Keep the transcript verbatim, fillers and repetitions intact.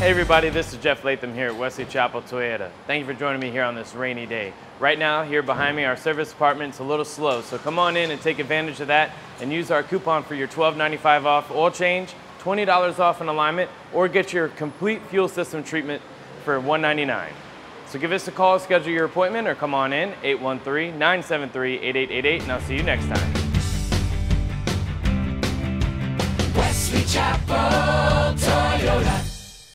Hey everybody, this is Jeff Latham here at Wesley Chapel Toyota. Thank you for joining me here on this rainy day. Right now, here behind me, our service department's a little slow, so come on in and take advantage of that and use our coupon for your twelve ninety-five off oil change, twenty dollars off an alignment, or get your complete fuel system treatment for one ninety-nine. So give us a call, schedule your appointment, or come on in, eight one three, nine seven three, eight eight eight eight, and I'll see you next time. Wesley Chapel Toyota.